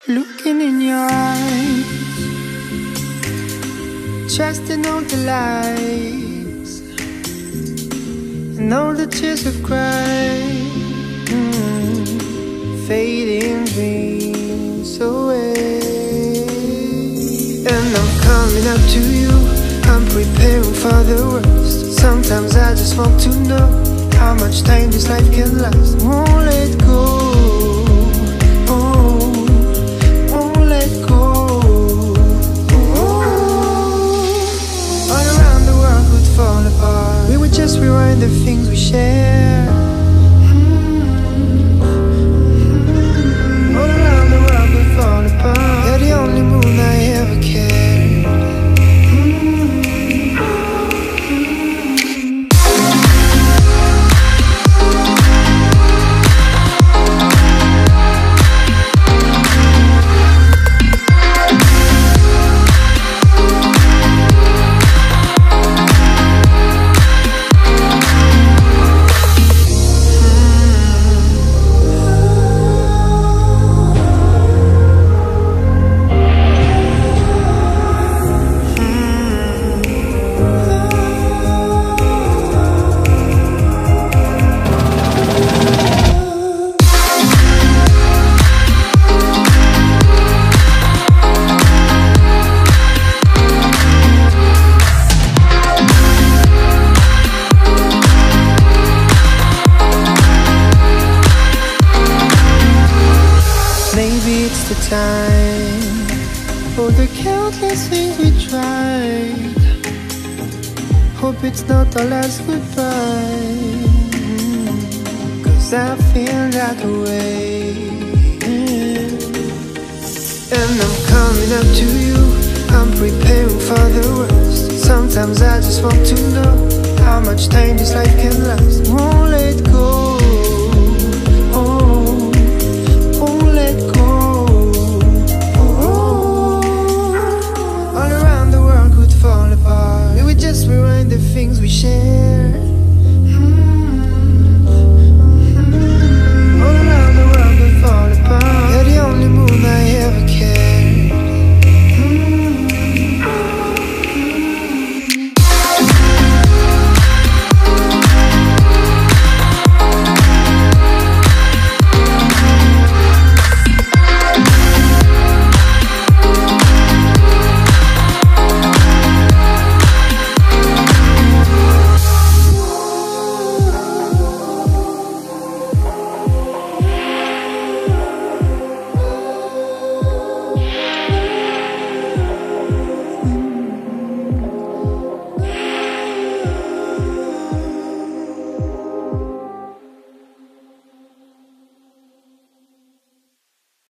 Looking in your eyes, trusting all the lies, and all the tears we've cried, fading dreams away. And I'm coming up to you, I'm preparing for the worst. Sometimes I just want to know how much time this life can last. Won't let go. Just rewind the things we share. All around the world we fall apart. You're the only moon I ever cared. Time for the countless things we tried. Hope it's not our last goodbye, 'cause I feel that way. And I'm coming up to you, I'm preparing for the worst. Sometimes I just want to know how much time this life can last. Won't let go.